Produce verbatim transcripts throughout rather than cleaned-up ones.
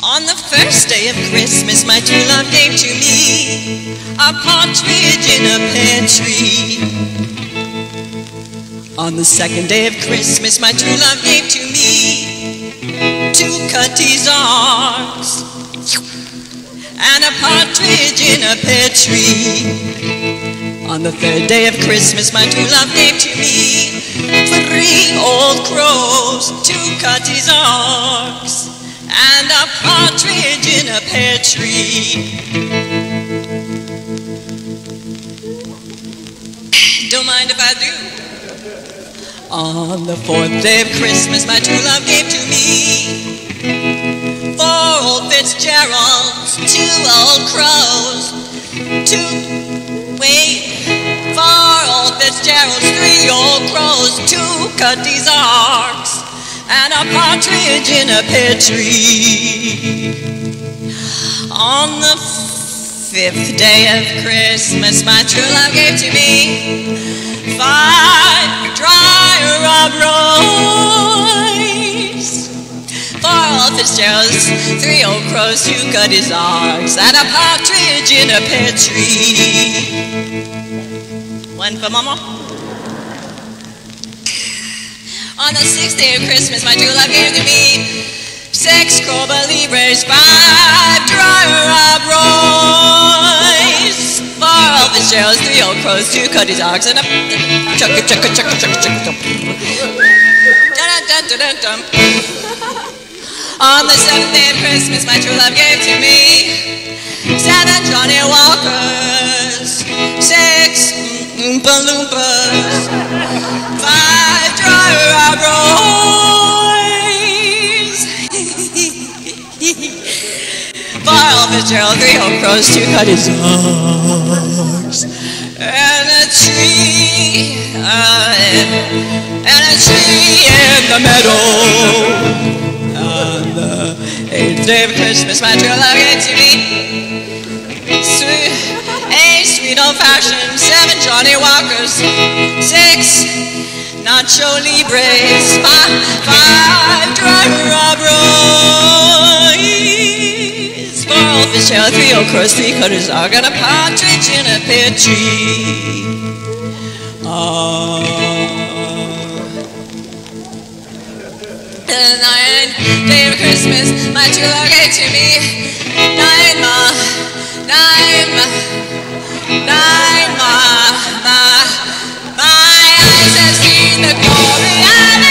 On the first day of Christmas, my true love gave to me a partridge in a pear tree. On the second day of Christmas, my true love gave to me two cutties arms and a partridge in a pear tree. On the third day of Christmas, my true love gave to me three old crows, two cutties arms, and a partridge in a pear tree. Don't mind if I do. On the fourth day of Christmas, my true love gave to me four old Fitzgeralds, two old crows, two, wait, four old Fitzgeralds, three old crows, two cutties arks, and a partridge in a pear tree. On the fifth day of Christmas, my true love gave to me five dry rub roys, four old Fitzgeralds, three old crows, two cutties arks, and a partridge in a pear tree. One for mama. On the sixth day of Christmas, my true love gave to me six Coba Libres, five dry rub roys, four old Fitzgeralds, three old crows, two cutties arks, and a chugga chugga chugga chugga chugga chugga. On the seventh day of Christmas, my true love gave to me seven Johnny Walkers, six Oompa Loompas, five dry rub roys, four old Fitzgeralds, three old crows, two cutties arks, and a tree, uh, and a tree in the meadow. On the eighth day of Christmas, my true love gave to me sweet, eight sweet old-fashioned, seven Johnny Walkers, six Nacho Libres, five, five dry rub roys, four old Fitzgeralds, three old crows, three cutties arks, and a partridge in a pear tree. Uh, The ninth day of Christmas, my true love gave to me nine ma, nine ma, nine ma, ma. My eyes have seen the glory of the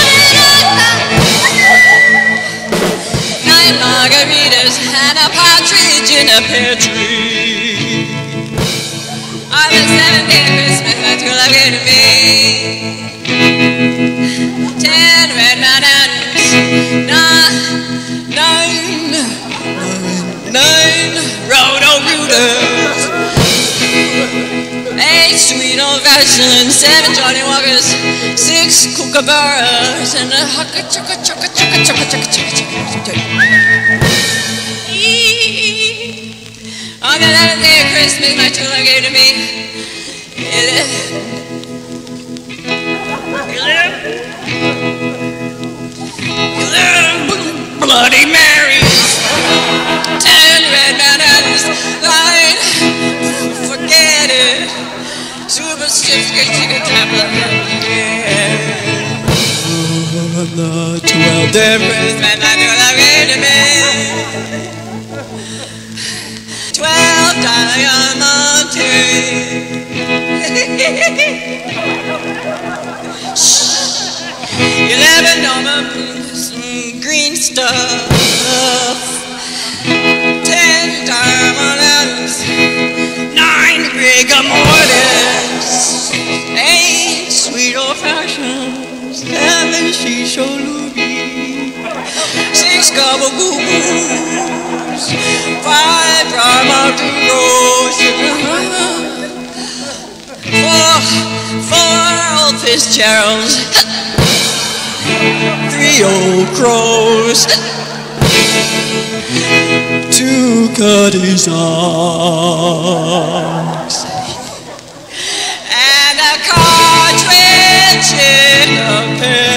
nine margaritas and a partridge in a pear tree. On the seventh day of Christmas, my true love gave to me ten red bananas, nine, nine, nine roto-rooters, eight sweet old-fashioned, seven Johnny Walkers, six kookaburras, and a hugga chugga chugga chugga chugga chugga chugga chugga. On the eleventh day of Christmas, my true love gave to me Bloody Marys, ten red bananas, nine, forget it, superstition, chicken tablet, on the twelfth day of Christmas, my true love gave to me twelve diamonds, eleven diamonds, green stuff, ten diamonds, nine rigor mortis, eight sweet old-fashioned, seven shisha loogie, six gabagoos, five dramaduros, four, four old Fitzgeralds, three old crows, two cutties arks, and a cartridge in a pear